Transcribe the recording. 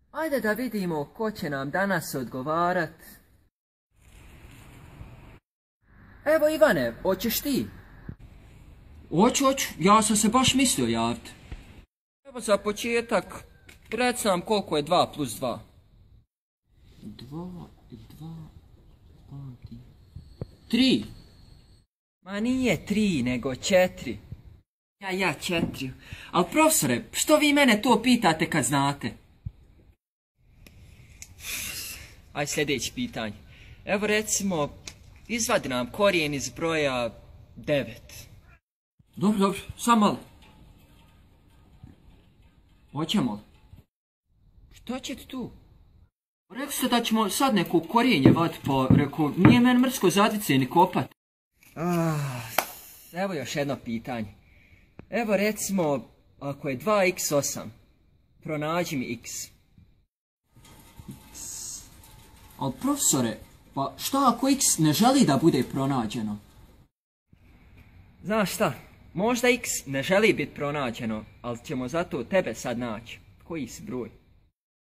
Ajde da vidimo ko će nam danas odgovarat. Evo Ivane, hoćeš ti? Hoću, ja sam se baš mislio javiti. Evo za početak, reci nam koliko je 2 plus 2. 2 i 2, 3. Ma nije 3, nego 4. Ja, 4. Ali profesore, što vi mene to pitate kad znate? Aj sljedeće pitanje. Evo recimo, izvadi nam korijen iz broja 9. Dobro, sam malo. Hoćemo li? Što će ti tu? Rekli ste da ćemo sad neko korijenje vaditi, pa rekao, nije meni mrsko zadvice ni kopat. Evo još jedno pitanje. Evo recimo, ako je 2x8, pronađi mi x. Ali profesore, pa šta ako x ne želi da bude pronađeno? Znaš šta, možda x ne želi biti pronađeno, ali ćemo zato tebe sad naći. Koji si broj?